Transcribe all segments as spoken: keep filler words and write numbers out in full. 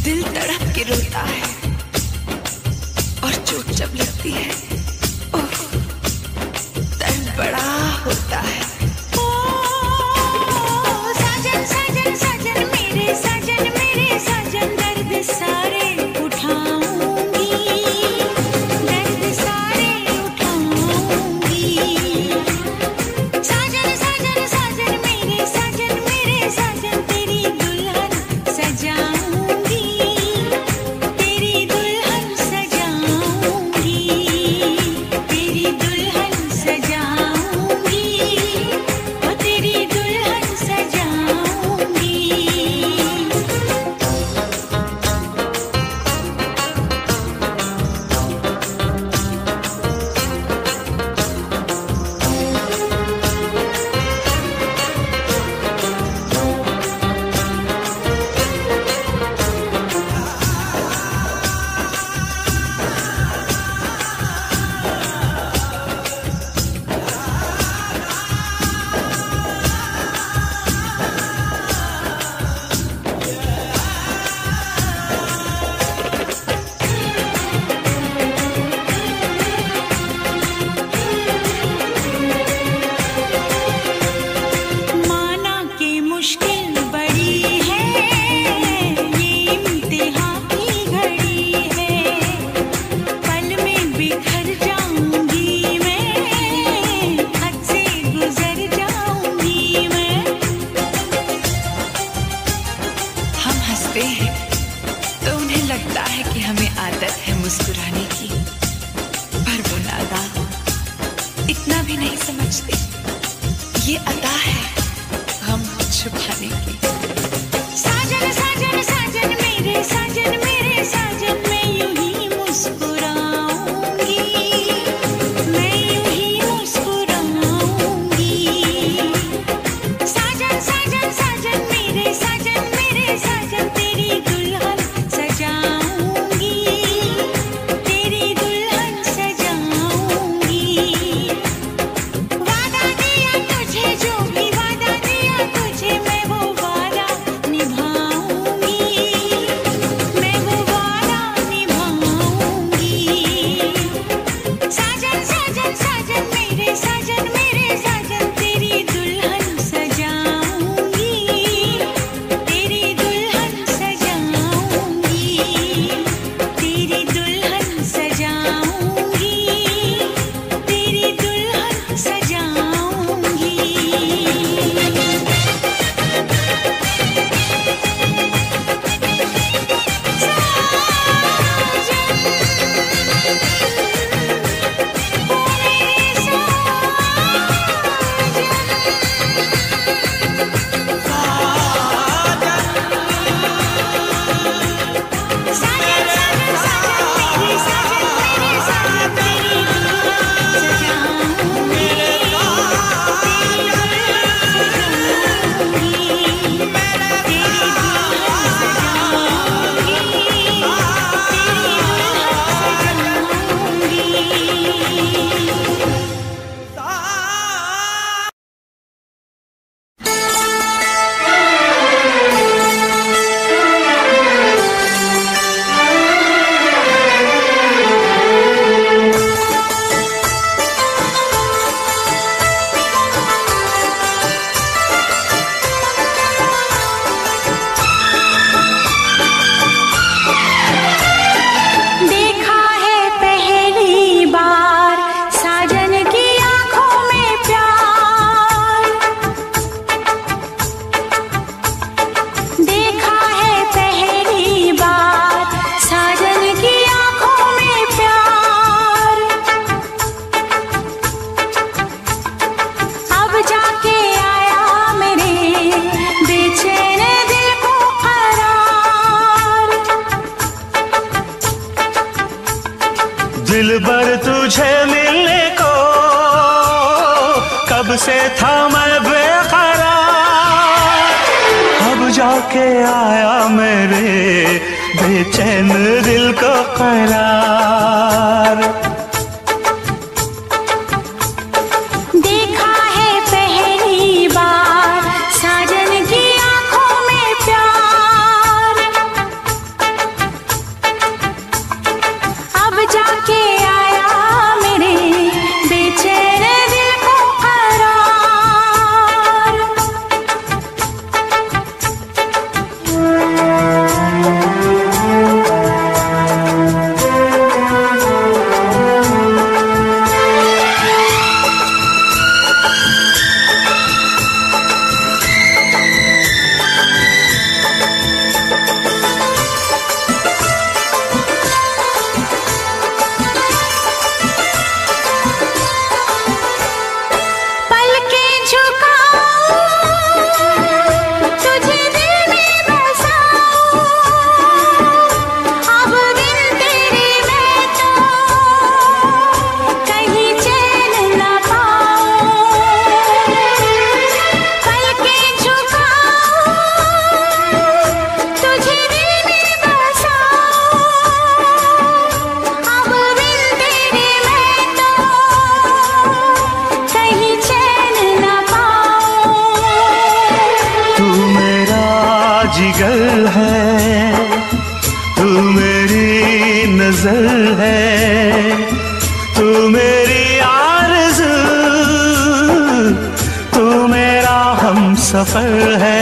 दिल तड़प के रोता है और चोट जब लगती है ओह दर्द बड़ा होता है। ओ साजन साजन साजन मेरे साजन मेरे साजन दर्द सारे उठाऊंगी दर्द सारे उठाऊंगी। साजन साजन साजन मेरे साजन मेरे साजन तेरी दुल्हन सजाऊंगी तेरी दुल्हन सजाऊंगी तेरी दुल्हन सजाऊंगी ओ तेरी दुल्हन सजाऊंगी। माना के मुश्किल बड़ी है ये इम्तिहान की घड़ी है पल में बिखर जाऊंगी मैं हद से गुजर जाऊंगी मैं। हम हंसते हैं तो उन्हें लगता है कि हमें आदत है मुस्कुराने की, पर वो नादान इतना भी नहीं समझते ये अता है हम छुपाने की। साजन साजन साजन मेरे साजन मेरे साजन मैं यूं ही मुस्कुराऊंगी मैं यूं ही मुस्कुराऊंगी। साजन साजन साजन मेरे साजन मेरे साजन तेरी दुल्हन सजाऊंगी तेरी दुल्हन सजाऊंगी। वादा दिया तुझे जो भी वादा दिया तुझे मैं वो वादा निभाऊंगी मैं वो वादा निभाऊंगी। साजन साजन साजन मेरे साजन मेरे साजन तेरी दुल्हन सजाऊंगी तेरी दुल्हन सजाऊंगी तेरी दुल्हन सजाऊंगी तेरी दुल्हन सजाऊंगी। देखा है पहली बार साजन की आंखों में प्यार देखा है पहली बार साजन की आंखों में प्यार। अब जाके आया मेरे बेचैन दिल को करार। दिल भर तुझे मिलने को कब से था मैं बेकरार, अब जाके आया मेरे बेचैन दिल को करार। देखा है पहली बार साजन की आंखों में प्यार। गजल है, तू मेरी आरज़ू, तू मेरा हमसफर है।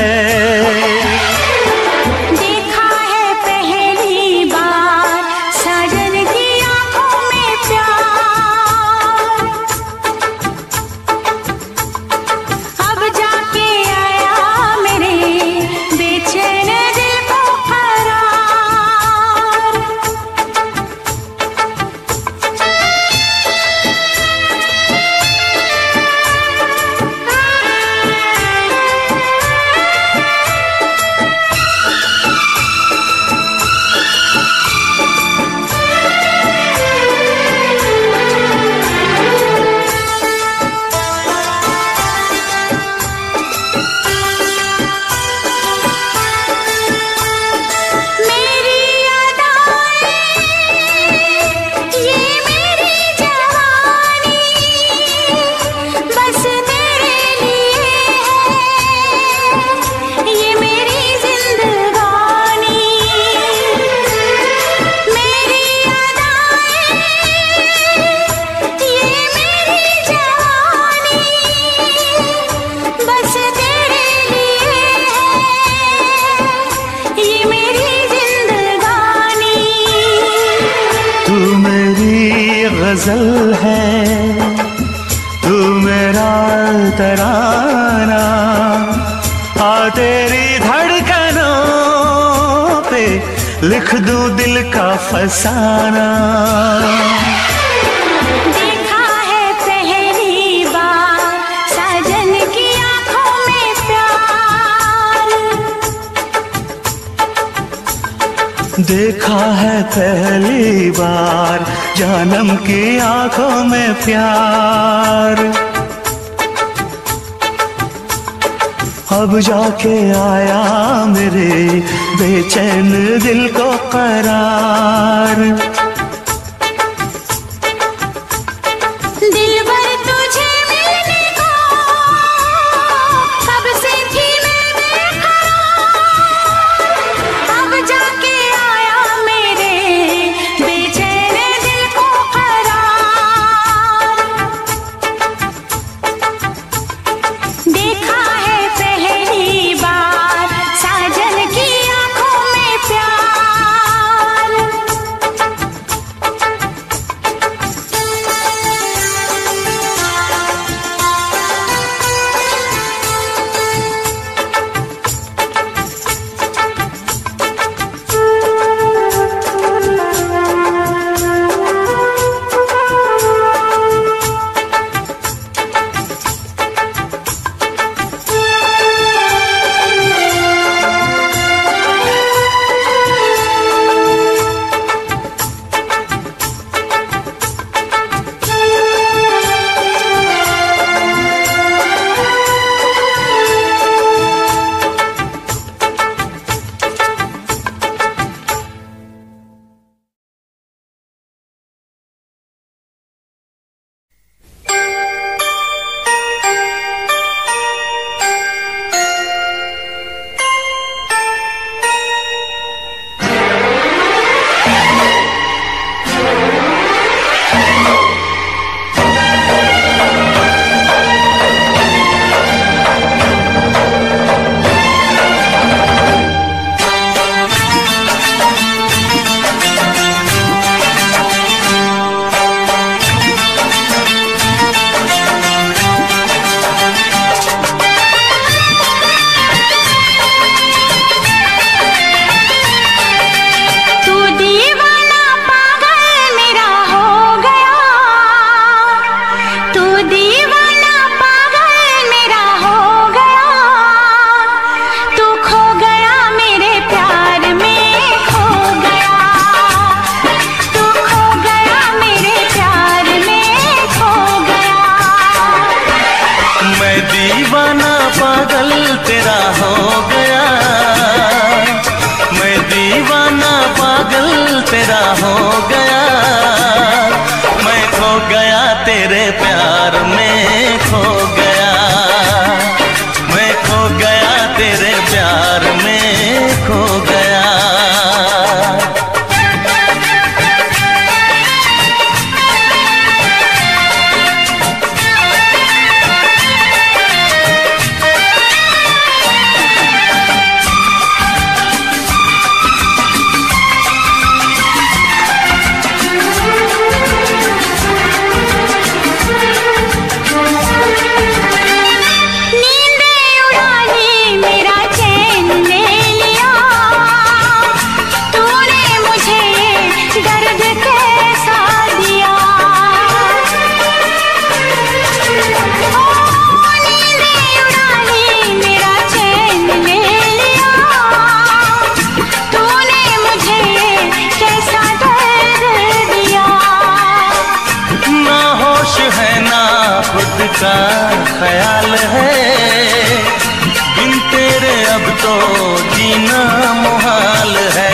गजल है, तू मेरा तराना, आ तेरी धड़कनों पे लिख दूं दिल का फसाना। देखा है पहली बार साजन की आंखों में प्यार, देखा है पहली बार जानम की आंखों में प्यार। अब जाके आया मेरे बेचैन दिल को करार। दिल भर तुझे मिलने को कब से थी मैं बेकरार, अब जाके आया मेरे बेचैन दिल को करार। देखा है पहली बार साजन की आंखों में प्यार। खो गया। ख्याल है, बिन तेरे अब तो जीना मुहाल है।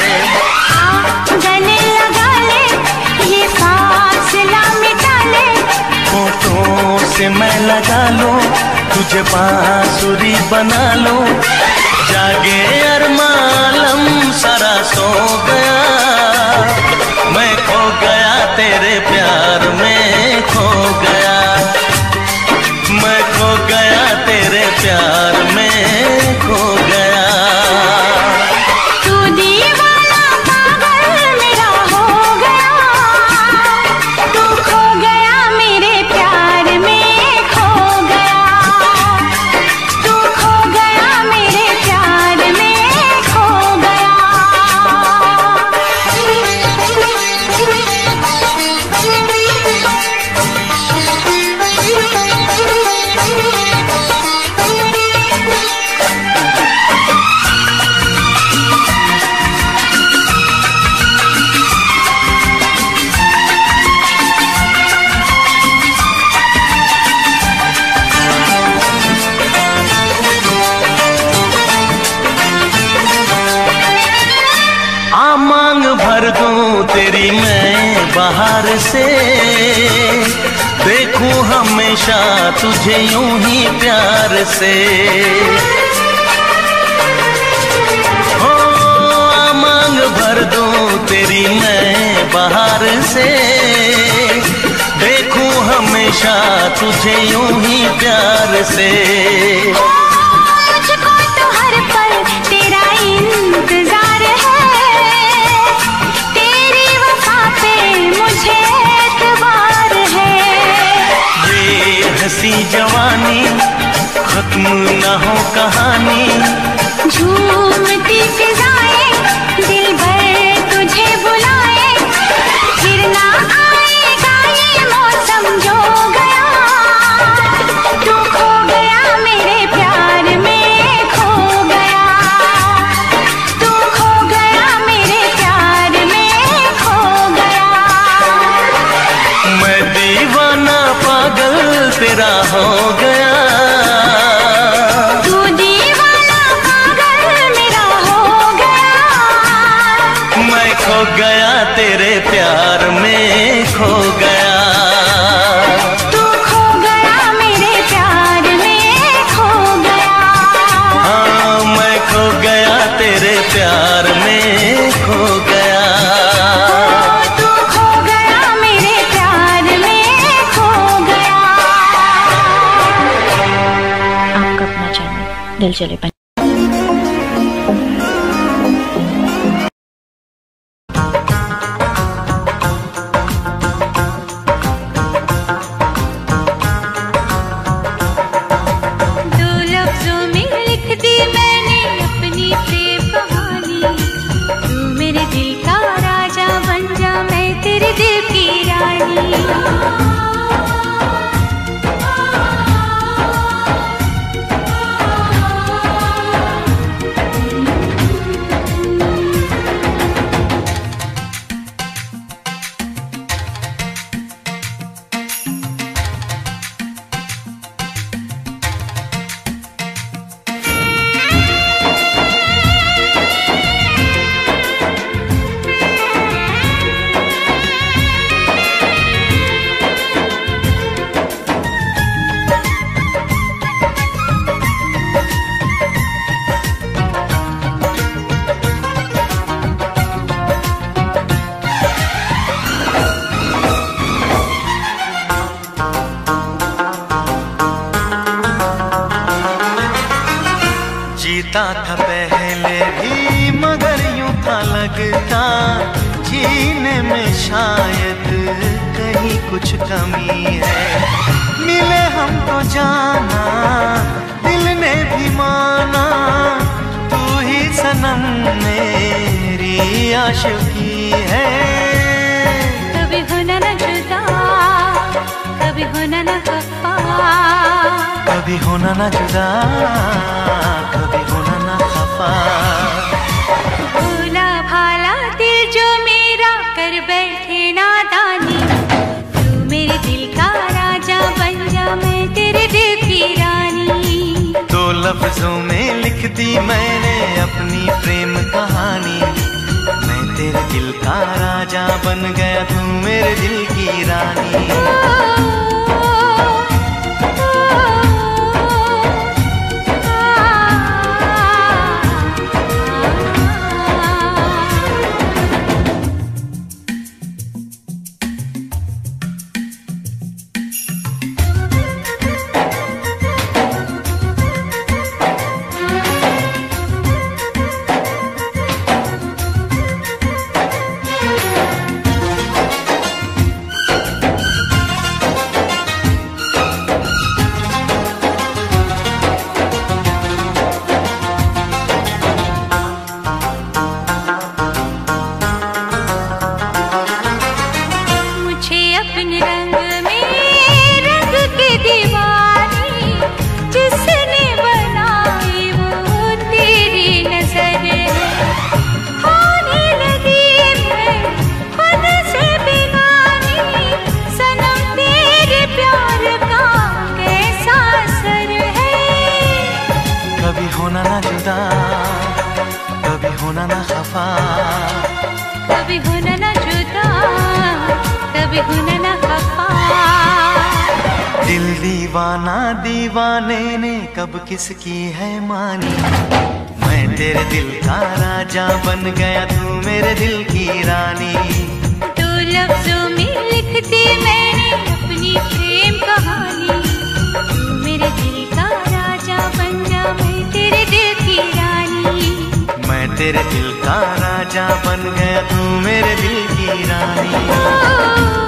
गले लगा ले, ये फासला मिटा ले, होठों से मैं लगा लूं, तुझे बांसुरी बना लूं, जागे अरमालम सारा सो गया, मैं खो गया तेरे प्यार में, खो गया मैं, खो गया तेरे प्यार में, खो गया। तू दीवाना पागल मेरा हो गया, तू खो गया मेरे प्यार में, खो गया, तू खो गया मेरे प्यार में, खो गया। आ मांग भर दूं तेरी मैं बाहर से, देखूं हमेशा तुझे यूं ही प्यार से। हो आ मांग भर दूं तेरी मैं बाहर से, देखूं हमेशा तुझे यूं ही प्यार से। मुझको तो हर पल तेरा इंतजार है, तेरी वफा पे मुझे एतबार है। ये हंसी जवानी खत्म न हो कहानी, झूमती फिजाएं दिल भर तुझे बुलाए, फिर ना आएगा ये मौसम जो गया, तू खो गया मेरे प्यार में, खो गया, तू खो गया मेरे प्यार में, खो गया। मैं दीवाना पागल तेरा हो गया, तू दीवाना पागल मेरा हो गया, मैं खो गया तेरे प्यार में, खो गया। तू खो गया मेरे प्यार में, खो गया। हाँ मैं खो गया तेरे प्यार में, खो गया। तू खो गया मेरे प्यार में, खो गया। आपका अपना चैनल दिल चले पंजाब। दो लफ्जों में लिख दी मैंने अपनी प्रेम कहानी, तू मेरे दिल का राजा बन जा, मैं तेरे दिल की रानी। जीता था पहले भी मगर यूं था लगता, जीने में शायद कहीं कुछ कमी है। मिले हमको जाना दिल ने भी माना, तू ही सनम मेरी आशिकी है। कभी होना न जुदा, कभी होना न खफा, कभी होना ना जुदा, कभी होना ना खफा। भोला भाला दिल जो मेरा कर बैठे नादानी, तू मेरे दिल का राजा बन जा, मैं तेरे दिल लफ्जों में लिख दी मैंने अपनी प्रेम कहानी। मैं तेरे दिल का राजा बन गया, तू मेरे दिल की रानी। होना ना जुदा, कभी होना ना खफा, कभी होना ना जुदा, कभी होना ना खफा। दिल दीवाना दीवाने ने कब किसकी है मानी। मैं तेरे दिल का राजा बन गया, तू मेरे दिल की रानी। दो लफ्जों में लिख दी मैंने अपनी प्रेम कहानी। तू मेरे दिल का राजा बन जा, मैं तेरे दिल की रानी। मैं तेरे दिल का राजा बन गया, तू मेरे दिल की रानी।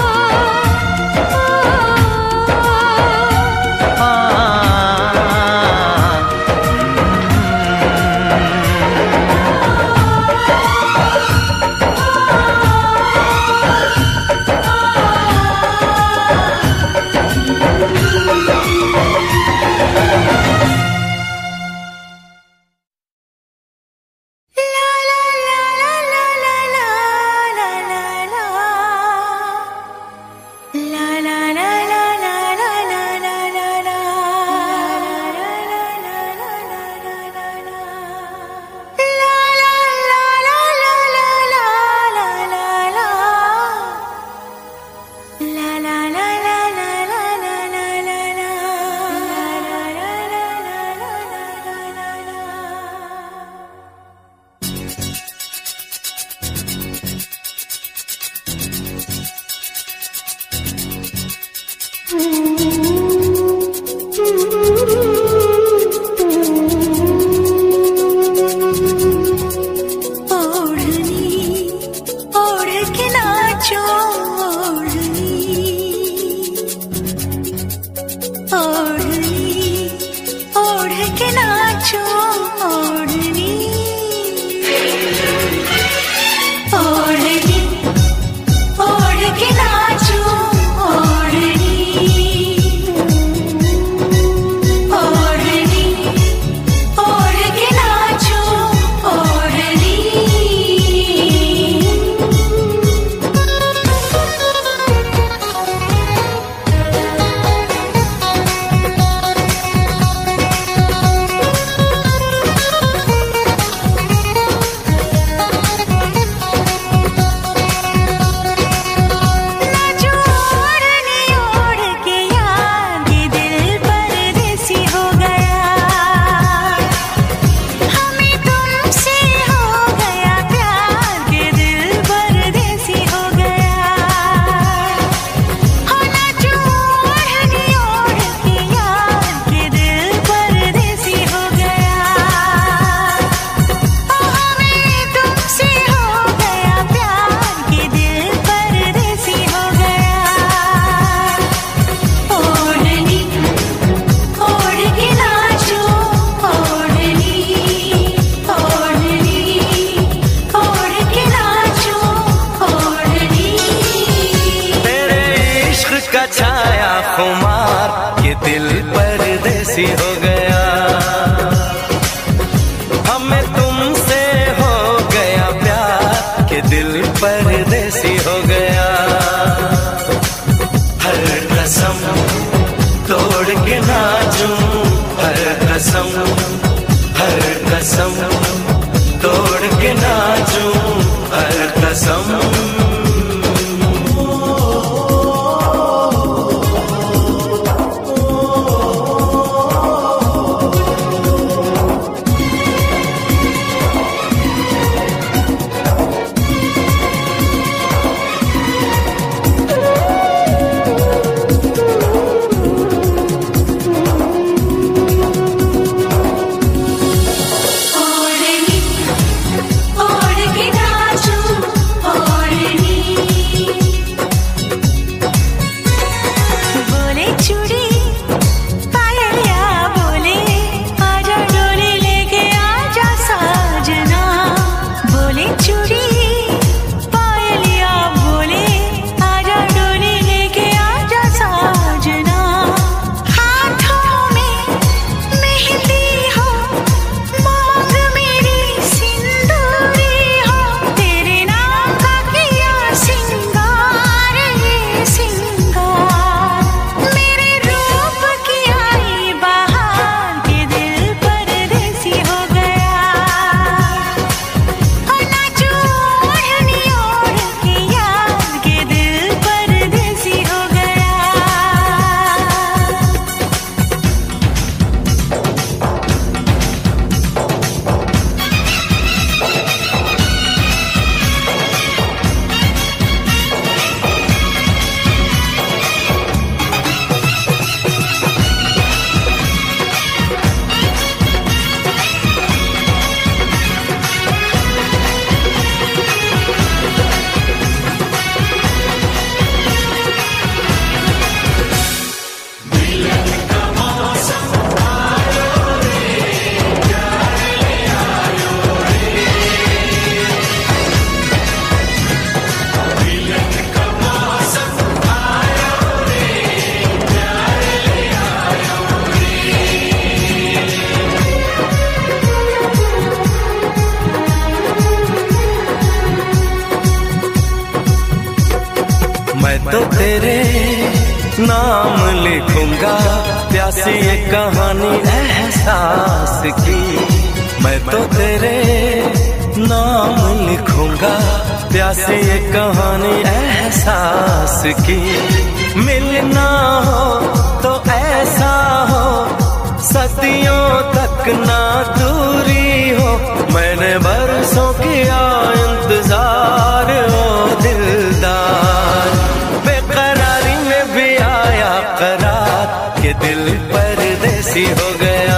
हो गया हमें तुमसे हो गया प्यार के दिल परदेसी हो गया। हर कसम तोड़ के नाचूं, हर कसम मैं तो तेरे नाम लिखूंगा प्यासी ये कहानी एहसास की। मैं तो तेरे नाम लिखूंगा प्यासी ये कहानी एहसास की। मिलना हो तो ऐसा हो सदियों तक ना दूरी हो। मैंने बरसों किया इंतजार ओ दिलदार, बेकरारी में भी आया करार के दिल परदेसी हो गया।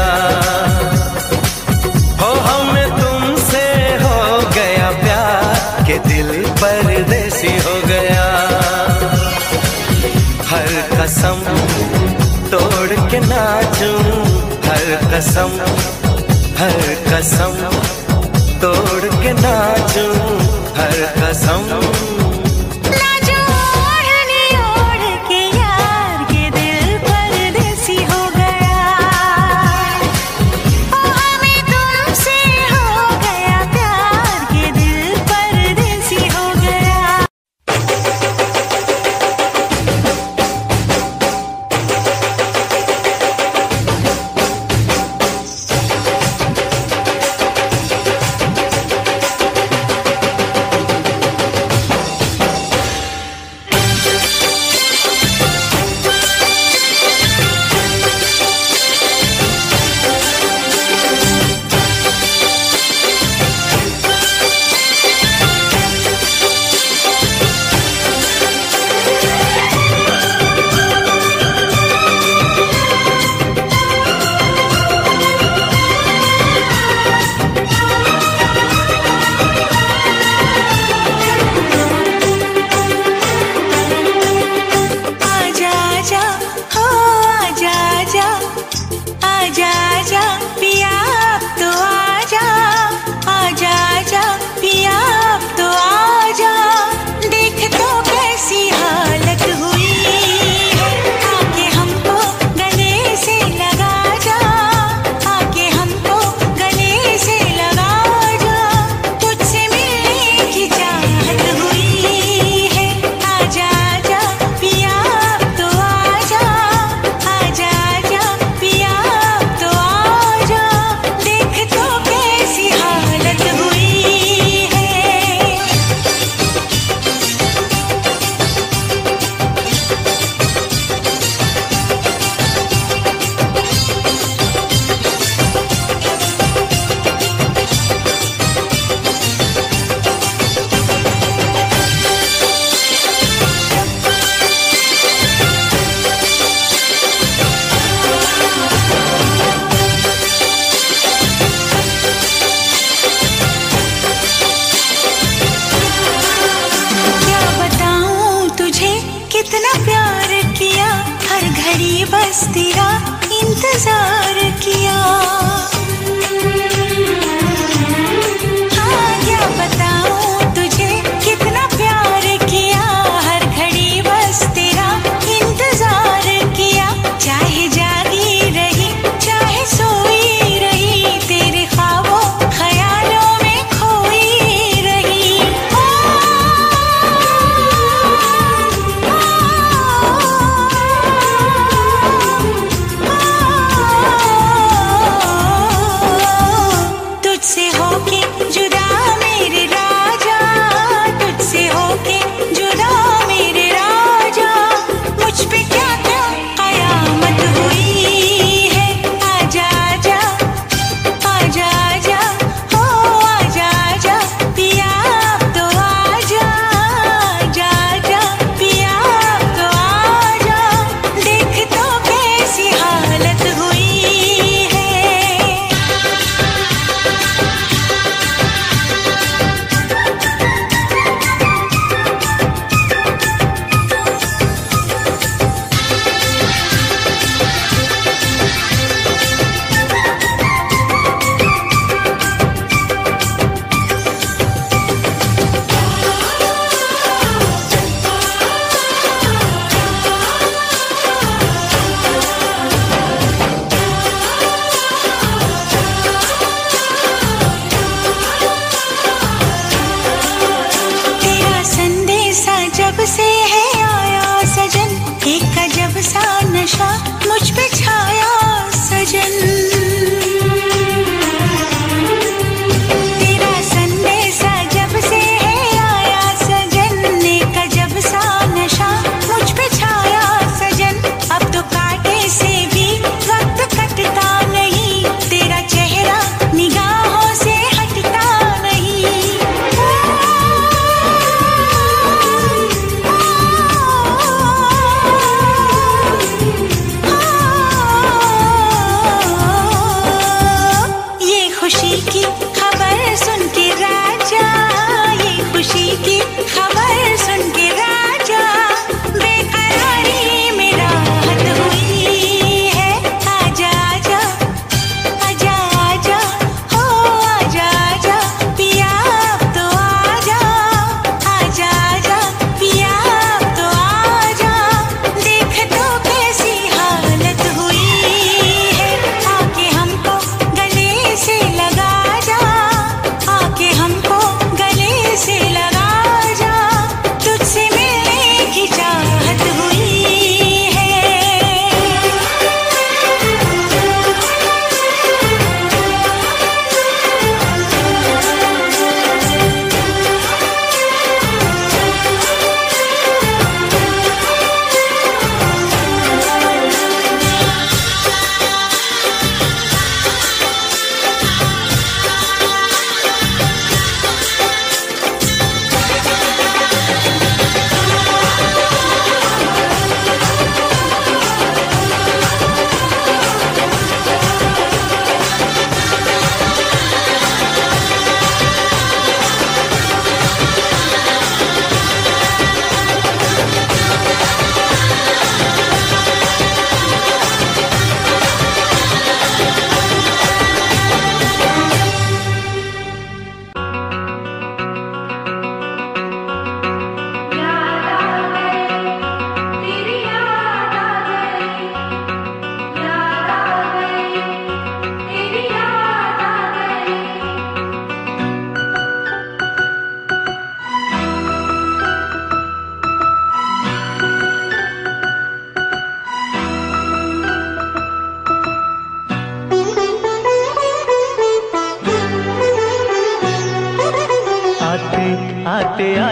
हो हमें तुमसे हो गया प्यार के दिल परदेसी हो गया। हर कसम तोड़ के नाचूं, हर कसम हर कसम तोड़ के नाचूं, हर कसम। बस तेरा इंतजार किया। हाँ क्या बताऊं तुझे कितना प्यार किया, हर घड़ी बस तेरा इंतजार किया। चाहे जागी रही चाहे सोई रही, तेरे ख्वाबों ख्यालों में खोई रही। तुझसे होके जुदा मेरे राजा, तुझसे होके जुदा मेरे राजा, मुझ पे क्या क्या कयामत हुई है। आजा आजा आजा आजा हो आजा आजा पिया तो आजा, आजा आजा पिया तो आजा, देख तो कैसी हालत हुई है। तेरा संदेशा जब से है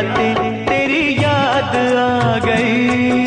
आते तेरी याद आ गई।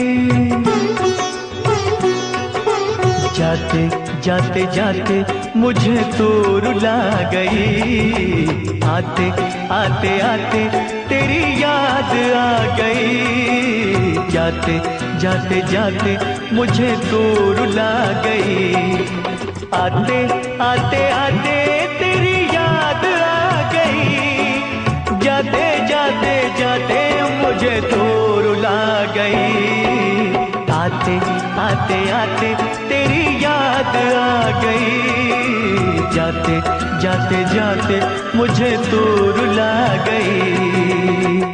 जाते जाते जाते मुझे तो रुला गई। आते आते आते तेरी याद आ गई। जाते जाते जाते मुझे तो रुला गई। आते आते आते तेरी याद आ गई। जाते जाते जाते मुझे तो रुला गई। आते आते आते तेरी याद आ गई। जाते जाते जाते मुझे तो रुला गई।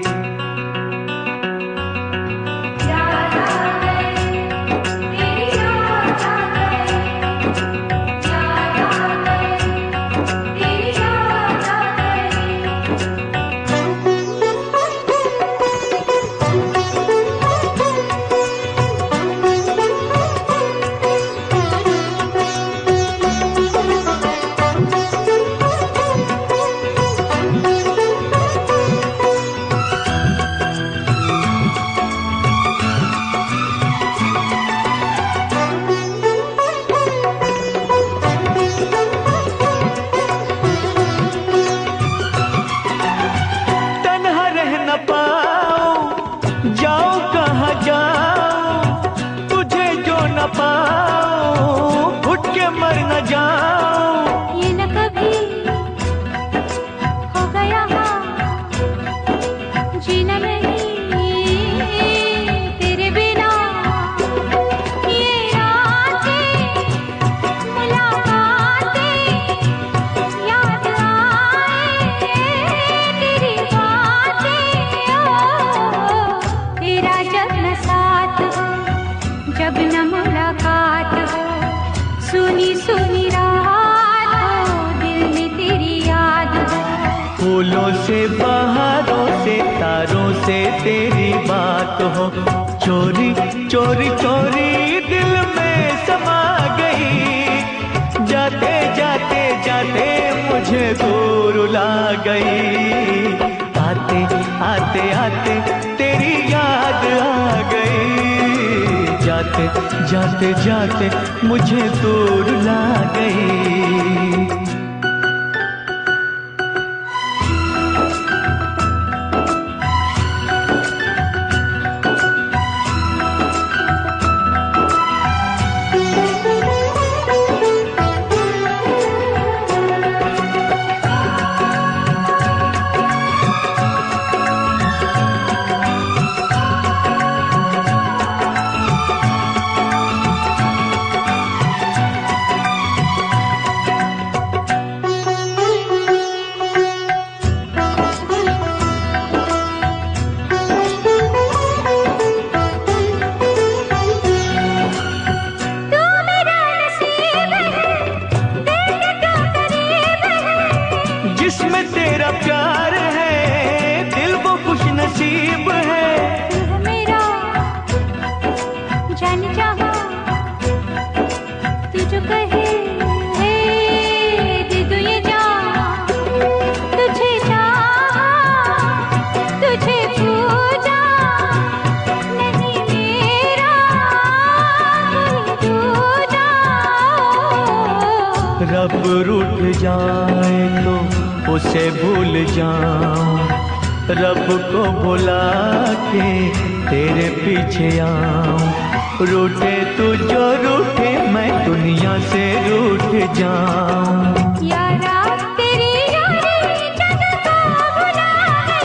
फूलों से बहारों से तारों से तेरी बात हो। चोरी चोरी चोरी दिल में समा गई। जाते जाते जाते मुझे तो रुला गई। आते आते आते तेरी याद आ गई। जाते जाते जाते मुझे तो रुला गई। रब रूठ जाए तो उसे भूल जाऊं। रब को बुला के तेरे पीछे आऊं। रूठे तू जो रूठे मैं दुनिया से रूठ जाऊं। यारा तेरी यारी जग को भुला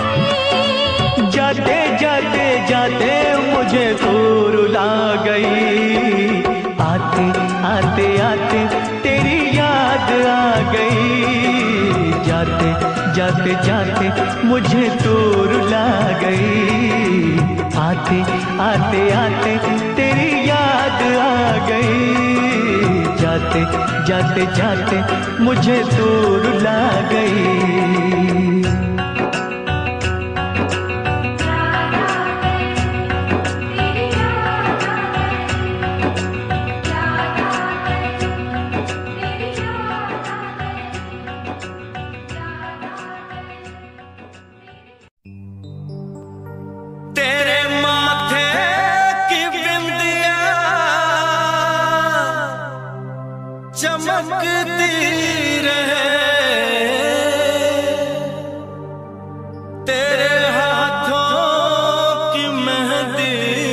गई। जाते जाते जाते मुझे तो रुला गई। आते आते आते तेरी याद आ गई। जाते जाते जाते मुझे तो रुला गई। आते आते आते तेरी याद आ गई। जाते जाते जाते मुझे तो रुला गई। महकती रहे, तेरे हाथों की मेहंदी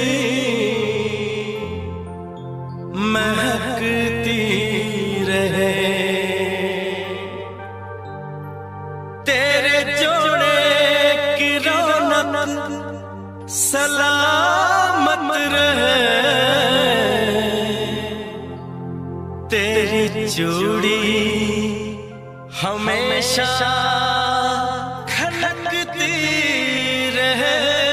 महकती रहे, तेरे जोड़े की रौनक सलामत रहे, तेरी चूड़ी हमेशा खनकती रहे।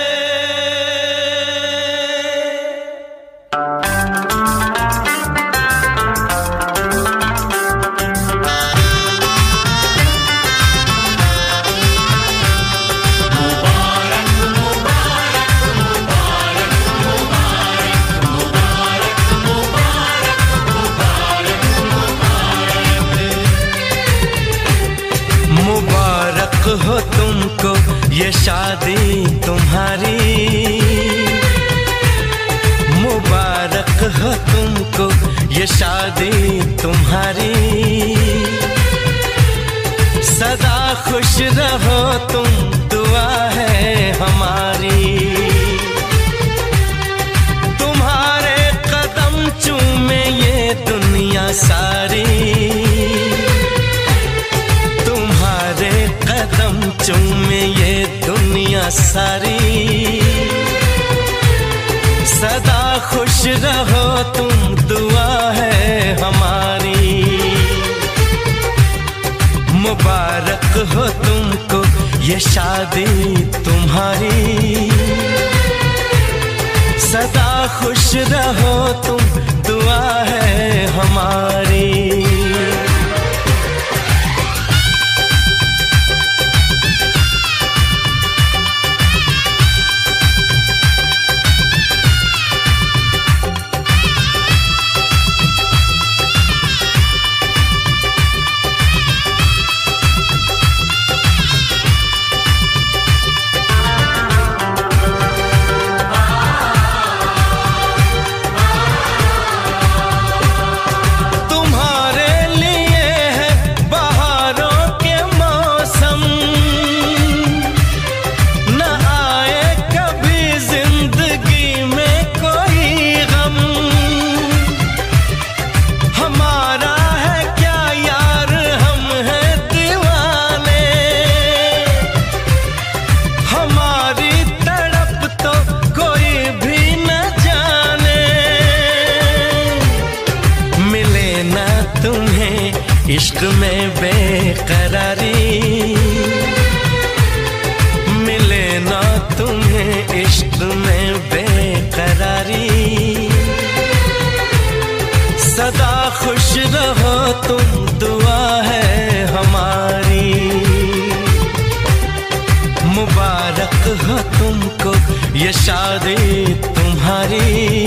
मुबारक हो तुमको ये शादी तुम्हारी, मुबारक हो तुमको ये शादी तुम्हारी, सदा खुश रहो तुम दुआ है हमारी, तुम्हारे कदम चूमे ये दुनिया सारी, कदम चूमे ये दुनिया सारी, सदा खुश रहो तुम दुआ है हमारी, मुबारक हो तुमको ये शादी तुम्हारी, सदा खुश रहो तुम दुआ है हमारी। इश्क में बेकरारी मिले ना तुम्हें, इश्क में बेकरारी, सदा खुश रहो तुम दुआ है हमारी, मुबारक हो तुमको ये शादी तुम्हारी,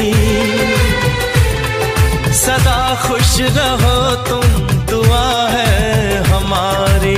सदा खुश रहो तुम दुआ है हमारी।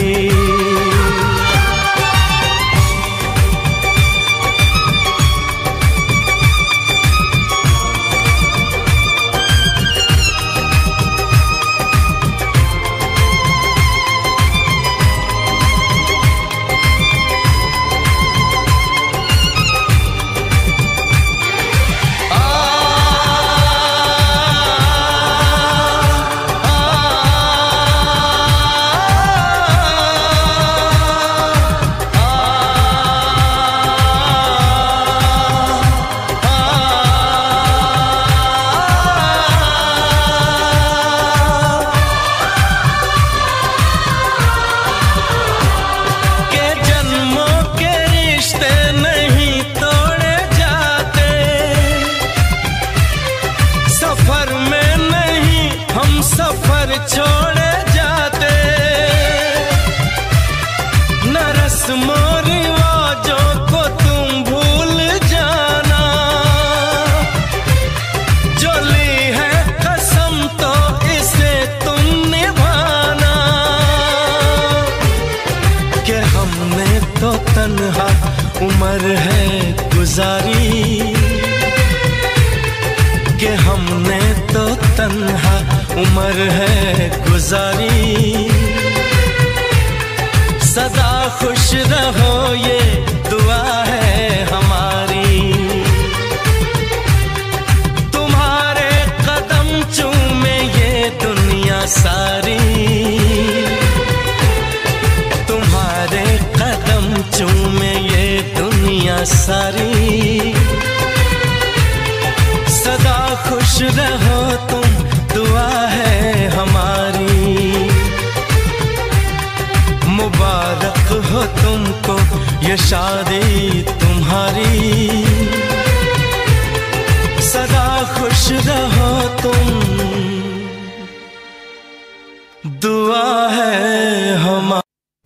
छोड़े जाते न रस्मों रिवाजों को तुम भूल जाना, जो ली है कसम तो इसे तुम निभाना, कि हमने तो तन्हा उम्र है गुजारी, कि हमने तो तन्हा उम्र है गुजारी। सदा खुश रहो ये दुआ है हमारी। तुम्हारे कदम चूमे ये दुनिया सारी। तुम्हारे कदम चूमे ये दुनिया सारी। सदा खुश रहो तुम दुआ है हमारी। मुबारक हो तुमको ये शादी तुम्हारी। सदा खुश रहो तुम दुआ है हमारी।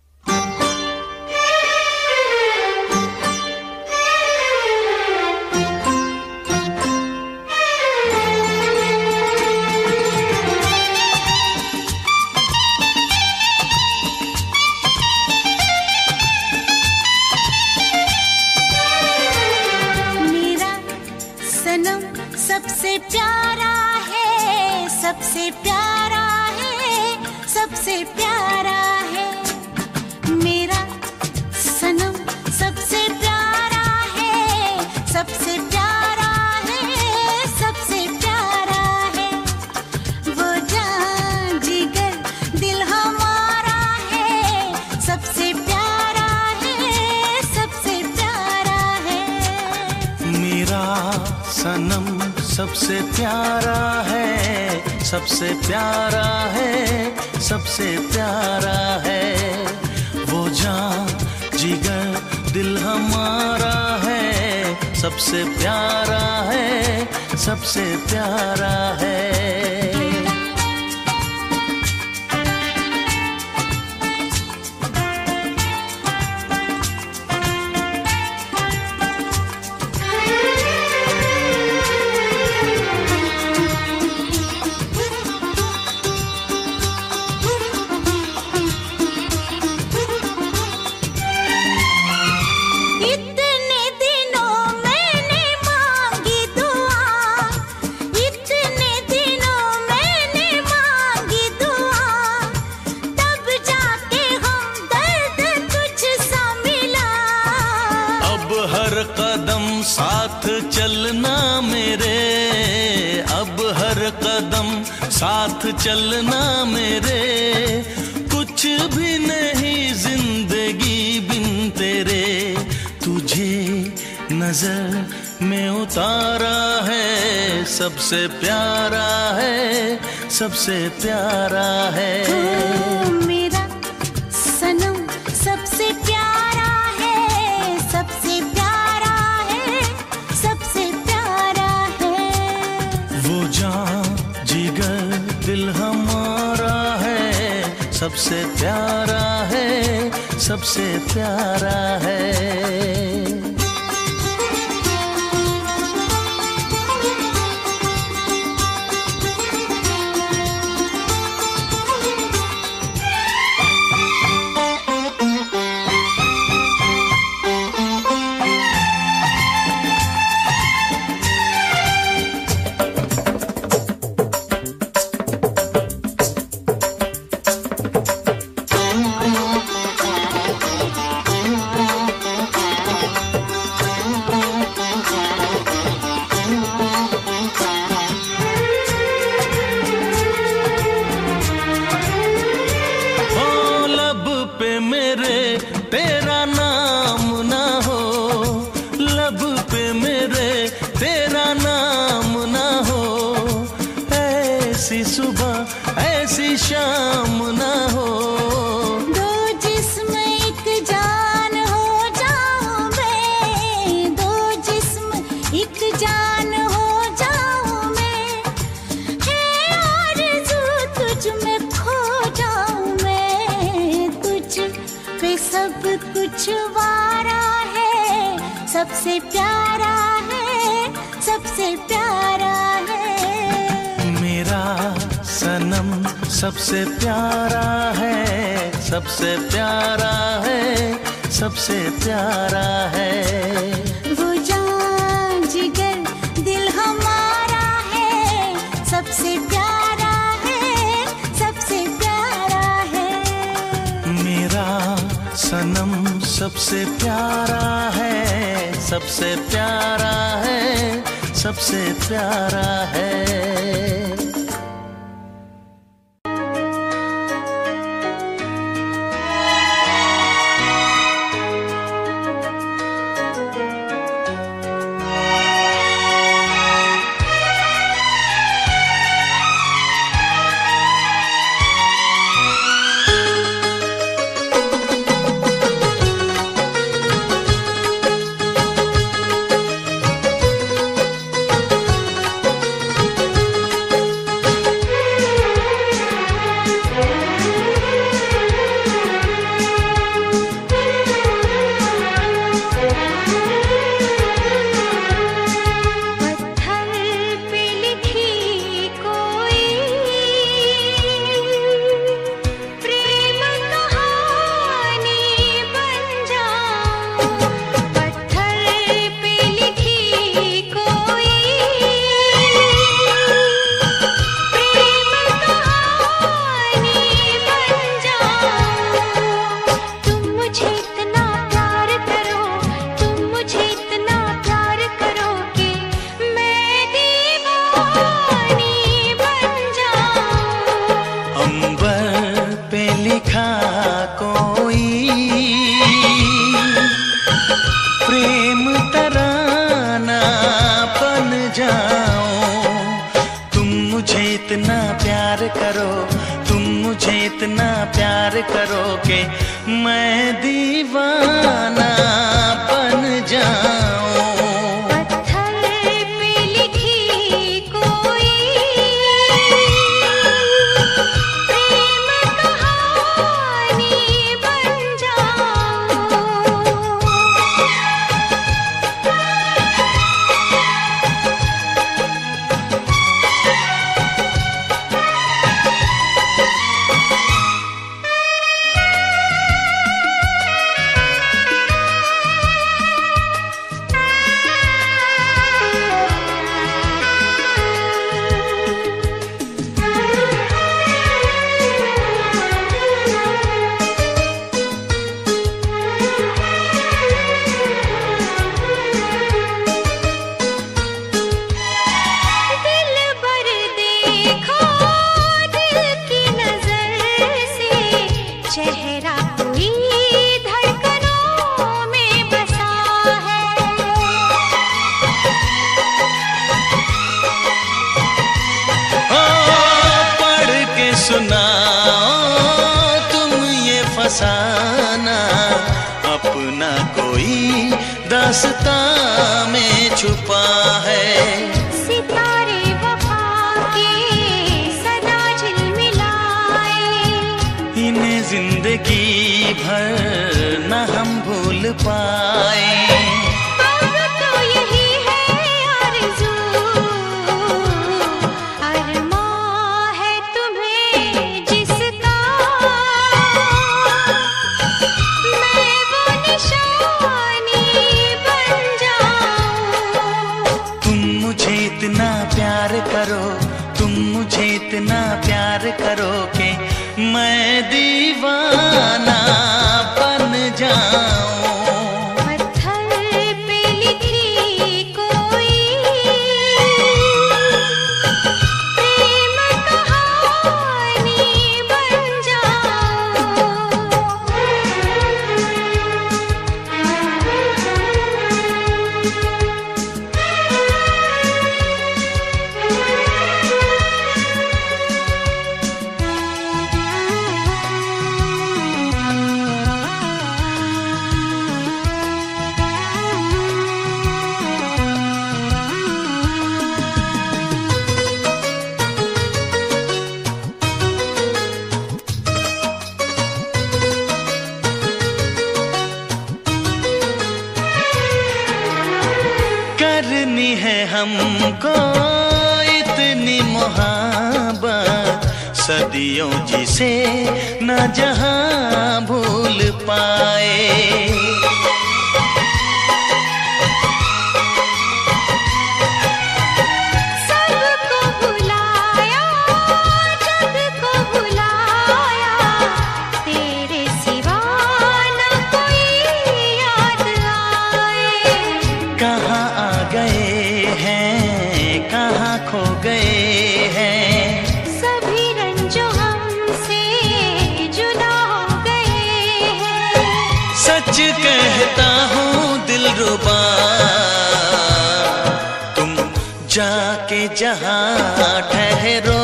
सबसे प्यारा है, सबसे प्यारा है, सबसे प्यारा है मेरा सनम। सबसे प्यारा है, सबसे प्यारा है, सबसे प्यारा है। वो जान जिगर दिल हमारा है, सबसे प्यारा है, सबसे प्यारा है मेरा सनम। सबसे प्यारा है, सबसे प्यारा है, सबसे प्यारा है। वो जान जिगर दिल हमारा है, सबसे प्यारा है, सबसे प्यारा है। साथ चलना मेरे, अब हर कदम साथ चलना मेरे। कुछ भी नहीं जिंदगी बिन तेरे। तुझे नजर में उतारा है, सबसे प्यारा है, सबसे प्यारा है मेरा सनम। सबसे प्यारा है, सबसे प्यारा है, सबसे प्यारा है। वो जान जिगर दिल हमारा है, सबसे प्यारा है, सबसे प्यारा है। तेरा नाम ना हो, लब पे मेरे तेरा नाम ना हो। ऐसी सुबह ऐसी शाम ना हो। दो जिस्म एक जान हो जाऊं मैं, दो जिस्म एक जान हो जाऊं मैं। है आरज़ू तुझ में खो जाऊं मैं, तुझ पे सब कुछ वारा है। सबसे प्यारा है, सबसे प्यारा है मेरा सनम। सबसे प्यारा है, सबसे प्यारा है, सबसे प्यारा है। वो जान जिगर दिल हमारा है, सबसे प्यारा है, सबसे प्यारा है, सबसे प्यारा है, सबसे प्यारा है। फसाना अपना कोई दास्तां में छुपा है। सितारे वफा के सदा झिलमिलाए, इन्हें जिंदगी भर न हम भूल पाए। अब तो यही है आरज़ू, अरमां है तुम्हें जिसका, मैं वो निशानी बन जाऊं। तुम मुझे इतना प्यार करो, तुम मुझे इतना प्यार करो कि मैं दीवाना बन जाऊं। पत्थर पे लिखी कोई प्रेम कहानी बन जाऊं। करनी है हमको इतनी मोहब्बत, सदियों जिसे न जहां भूल पाए। सबको भुलाया, जग को भुलाया, तेरे सिवा न कोई दिलरुबा, तुम जाके जहां ठहरो,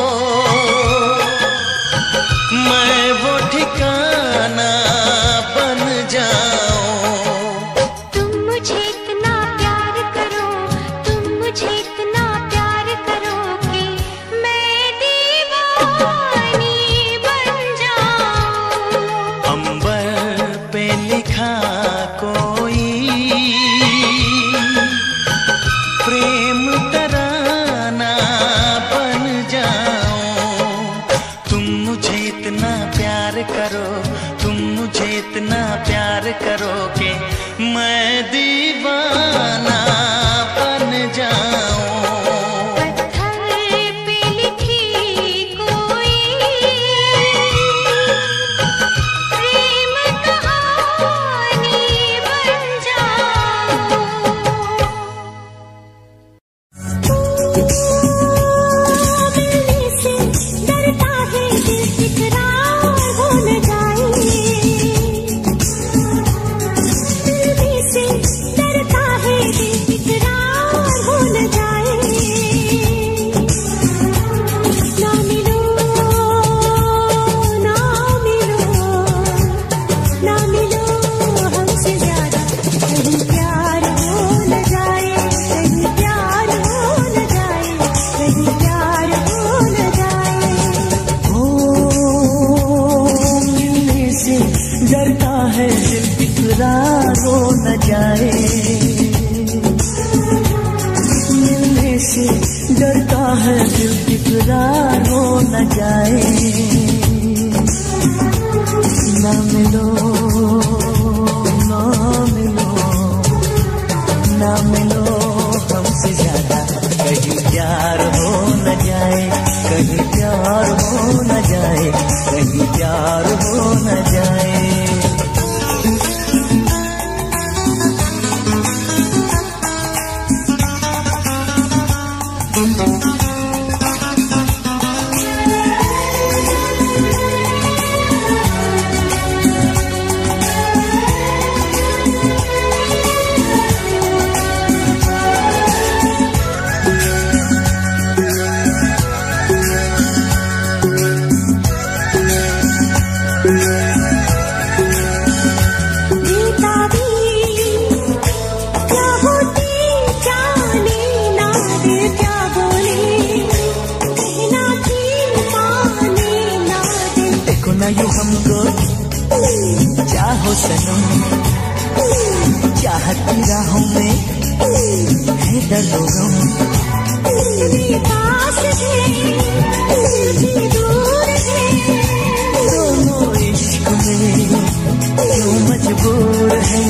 मैं वो ठिकाना बन जाऊं। तुम मुझे इतना प्यार करो, तुम मुझे इतना प्यार करो कि मैं दीवानी बन जाऊं। अंबर पे लिखा कोई प्रेम तराना बन जाऊं। तुम मुझे इतना प्यार करो, तुम मुझे इतना प्यार करो कि मैं दीवाना बन जाऊं। पत्थर पे लिखी कोई प्रेम कहानी बन जाऊं। मिलने से डरता है दिल, इकरार हो न जाए। मिलने से डरता है दिल, इकरार हो न जाए। ना मिलो, ना मिलो, ना मिलो हमसे ज्यादा, कहीं प्यार हो न जाए, कहीं प्यार हो न जाए, कहीं प्यार हो न जाए। ओ मिलने से डरता है दिल, इकरार हो न जाए। मिलने से डरता है दिल, इकरार हो न जाए। ना मिलो, ना मिलो, ना मिलो हमसे ज्यादा, कहीं प्यार हो न जाए, कहीं प्यार हो न जाए, कहीं प्यार हो न जाए। गीता भी क्या होती जाने ना, दिल क्या बोले कहना थी माने ना दिल। देखो ना यू हमको चाहो सनम, चाहत की राहों में है दर्दो गम। मेरे पास है दिल भी दूर है, दोनों इश्क में क्यों मजबूर है।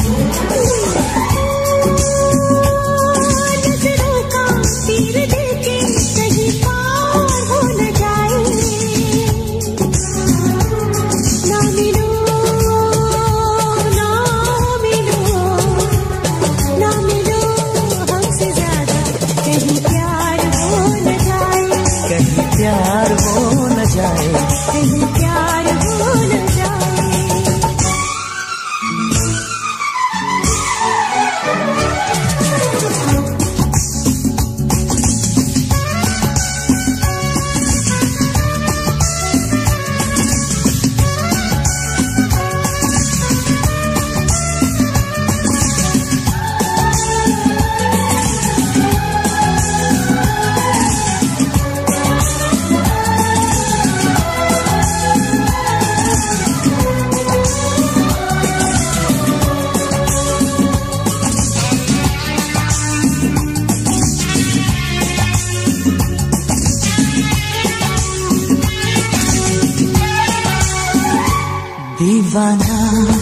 नजरों का तीर दिल के कहीं पार हो न जाए। ना मिलो, ना मिलो, ना मिलो हमसे ज्यादा, कहीं प्यार हो न जाए, कहीं प्यार हो न जाए। कहीं प्यार हो न जाए। दीवाना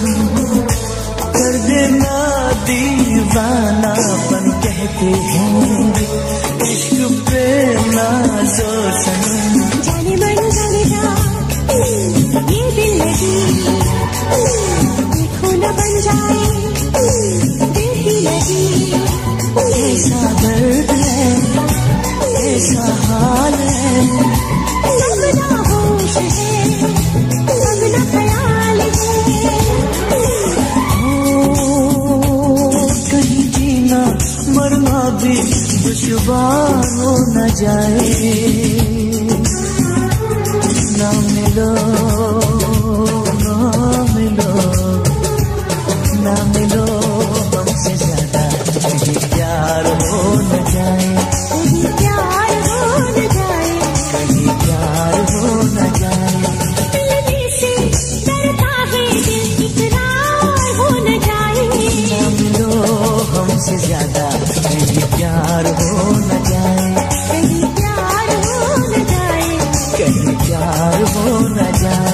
कर देना, दीवानापन कहते हैं इश्क प्रेम नाज़ो सनम। जाने मन जाने जा ये दिल लगी, देखो न बन जाए दिल की लगी। ऐसा दर्द है, ऐसा हाल है, अब ना होश है, अब ना ख्याल है। ओ मरना भी दुश्वार हो न जाए। ना मिलो ना मिलो ना मिलो हमसे ज्यादा, कहीं प्यार हो न जाए, कहीं प्यार हो न जाए, कहीं प्यार हो न जाए। मिलने से डरता है दिल, इकरार हो न जाए। ना मिलो हमसे ज्यादा, कहीं प्यार हो न जाए, कहीं प्यार हो न जाए, कहीं प्यार हो न जाए।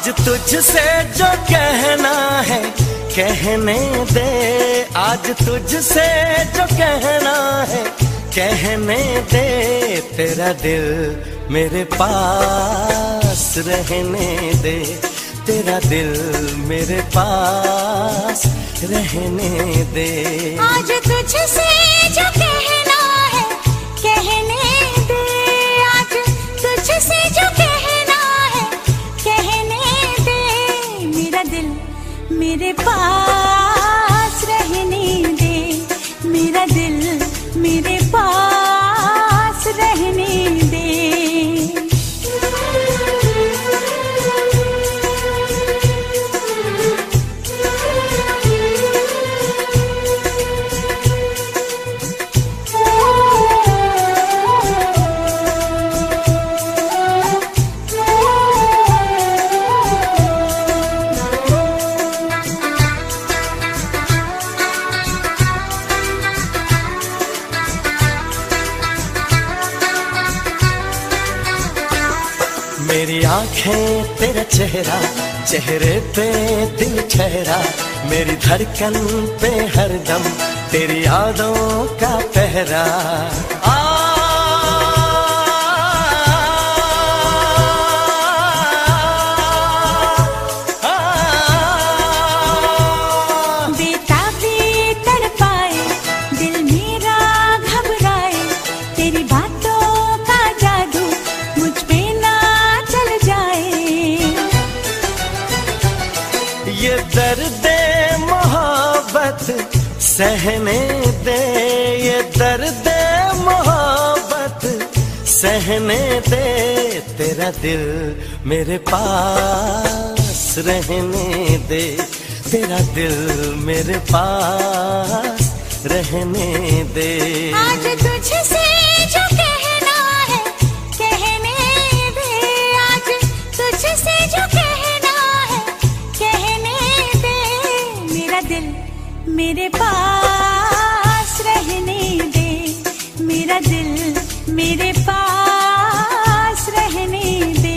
आज तुझसे जो कहना है कहने दे, आज तुझसे जो कहना है कहने दे, तेरा दिल मेरे पास रहने दे, तेरा दिल मेरे पास रहने दे। आज तुझसे जो कहना है कहने दे, आज तुझसे जो कहना है कहने दे, मेरा दिल मेरे पास रहने दे, मेरा दिल मेरे पास रहने दे। मेरी आंखें तेरा चेहरा, चेहरे पे दिल ठहरा, मेरी धड़कन पे हरदम तेरी यादों का पहरा। आ, आ, आ, बेताबी तड़पाए दिल मेरा घबराए, तेरी बातों का जादू मुझ पे ये दर्द मोहब्बत सहने दे, ये दर्द मोहब्बत सहने दे, तेरा दिल मेरे पास रहने दे, तेरा दिल मेरे पास रहने दे। आज तुझसे जो कहना है कहने दे, आज तुझसे जो कहना है कहने दे, मेरा दिल मेरे पास रहने दे, मेरा दिल मेरे पास रहने दे।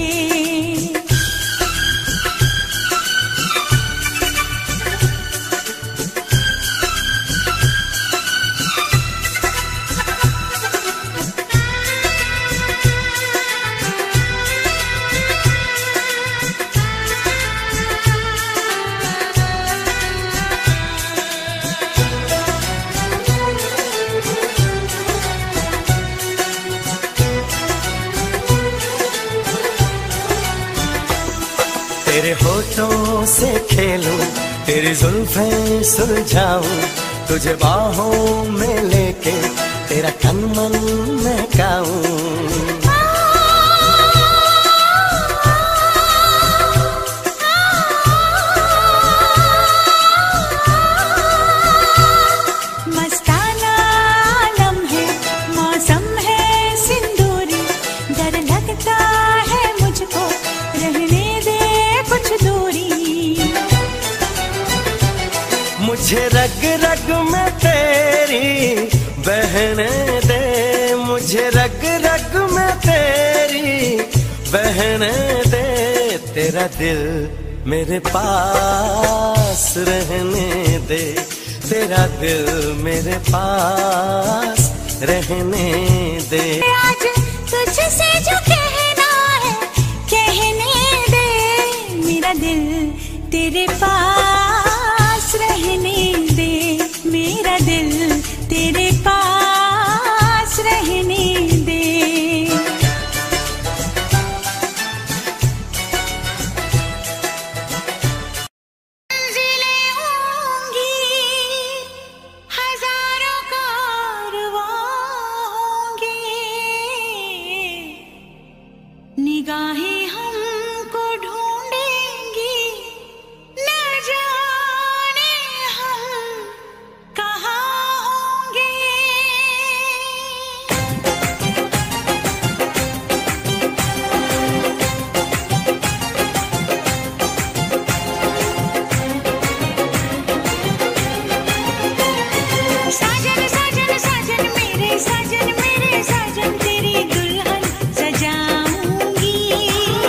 तेरे होठों से खेलूं, तेरी जुल्फें सुलझाऊं, तुझे बाहों में लेके तेरा तन मन महकाऊं। मस्ताना लम्हे मौसम है सिंदूरी, डर लगता है मुझको रहने दे कुछ दूरी। मुझे रग रग में तेरी बहने दे, मुझे रग रग में तेरी बहने दे, तेरा दिल मेरे पास रहने दे, तेरा दिल मेरे पास रहने दे। आज तुझसे जो कहना है कहने दे, मेरा दिल तेरे पास रहने दे, मेरा दिल तेरे पास रहने दे। मंजिलें होंगी हजारों कारवां होंगे, निगाहें हमको ढूंढेंगी, न जाने हम कहाँ होंगे। साजन साजन साजन मेरे साजन मेरे साजन, तेरी दुल्हन सजाऊंगी।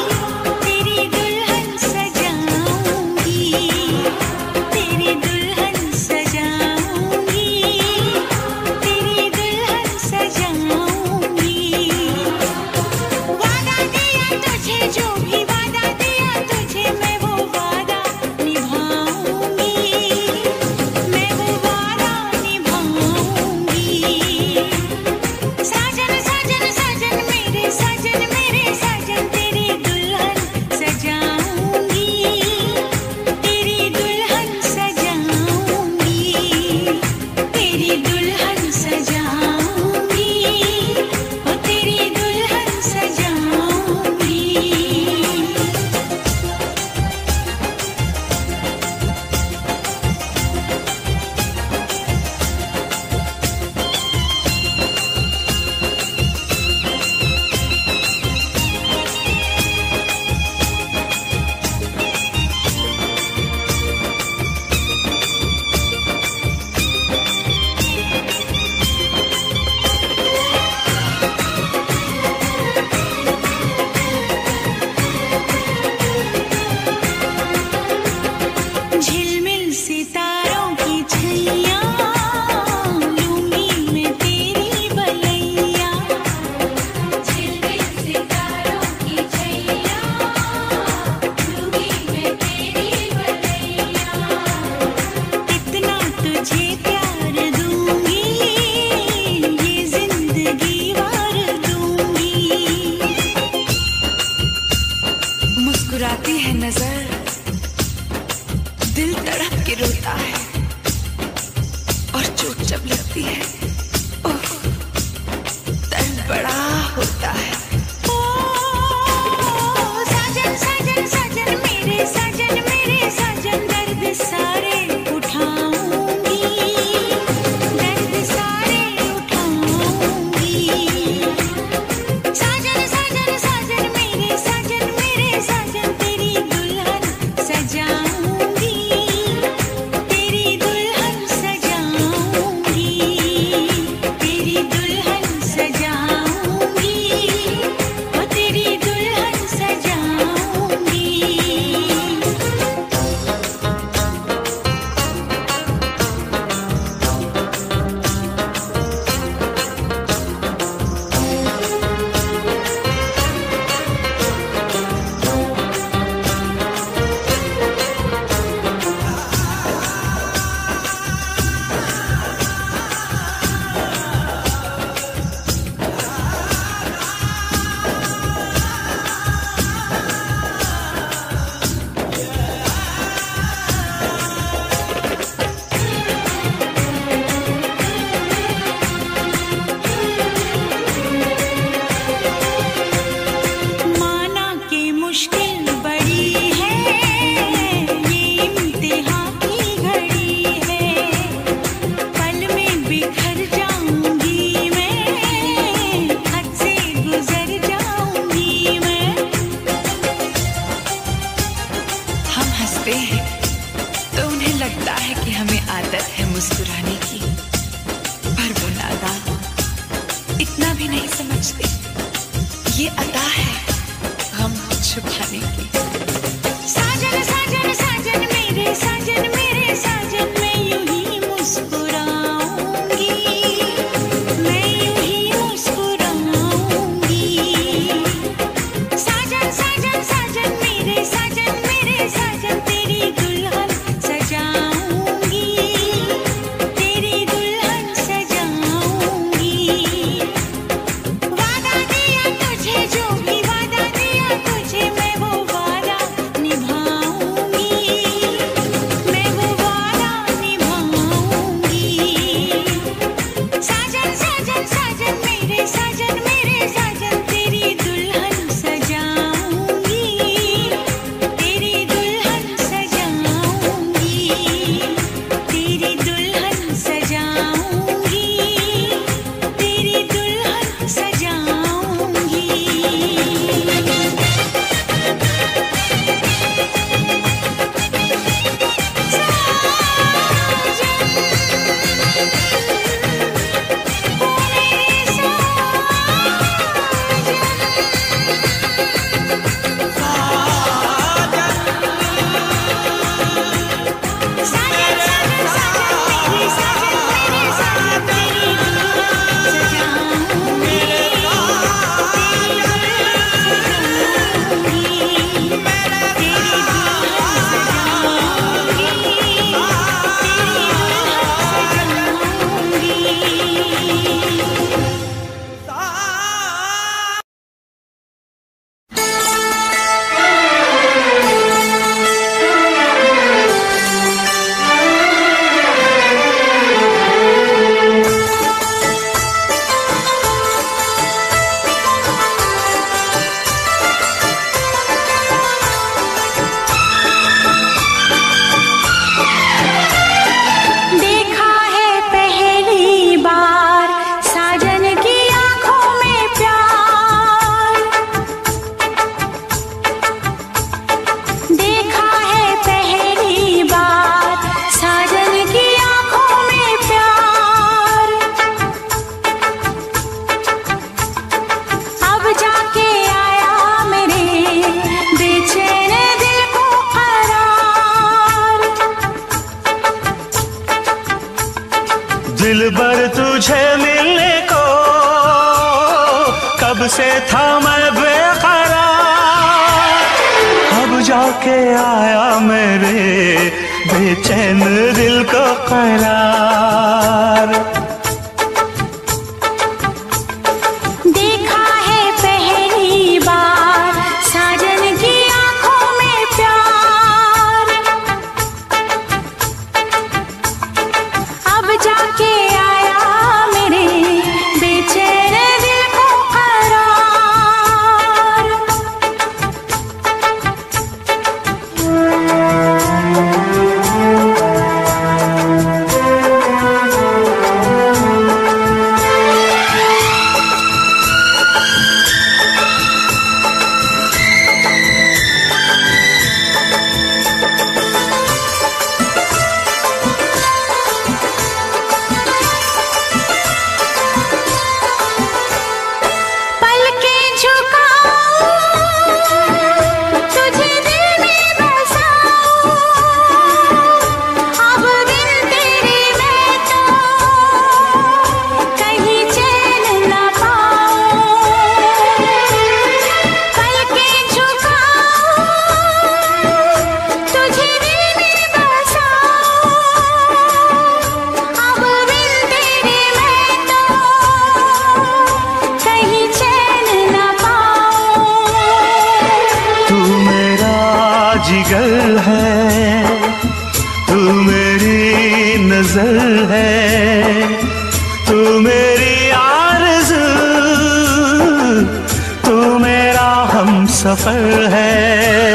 होता है और चोट जब लगती है ओह दर्द बड़ा होता है। ओ साजन साजन साजन मेरे साजन मेरे साजन दर्द सारे उठाऊंगी दर्द सारे उठाऊंगी। साजन साजन साजन मेरे साजन मेरे साजन तेरी दुल्हन सजाऊंगी तेरी दुल्हन सजाऊंगी तेरी दुल्हन सजाऊंगी ओ तेरी दुल्हन सजाऊंगी। माना के मुश्किल बड़ी है ये इम्तिहान की घड़ी है पल में बिखर जाऊंगी मैं हद से गुजर जाऊंगी मैं। हम हंसते हैं तो उन्हें लगता है कि हमें आदत है मुस्कुराने की, पर वो नादान इतना भी नहीं समझते ये अता है गम छुपाने की। साजन साजन साजन मेरे साजन मेरे साजन मैं यूं ही मुस्कुराऊंगी मैं यूं ही मुस्कुराऊंगी। साजन साजन साजन मेरे साजन मेरे साजन तेरी दुल्हन सजाऊंगी तेरी दुल्हन सजाऊंगी। वादा दिया तुझे जो भी वादा दिया तुझे मैं वो वादा निभाऊंगी मैं वो वादा निभाऊंगी। साजन साजन साजन मेरे साजन मेरे साजन तेरी दुल्हन सजाऊंगी तेरी दुल्हन सजाऊंगी तेरी दुल्हन सजाऊंगी तेरी दुल्हन सजाऊंगी। देखा है पहली बार साजन की आंखों में प्यार देखा है पहली बार साजन की आंखों में प्यार। अब जाके आया मेरे बेचैन दिल को करार। दिल भर तुझे मिलने को कब से था मैं बेकरार, अब जाके आया मेरे बेचैन दिल को करार। देखा है पहली बार साजन की आंखों में प्यार। जिगर है, तू मेरी नजर है, तू मेरी आरज़ू, तू मेरा हमसफर है।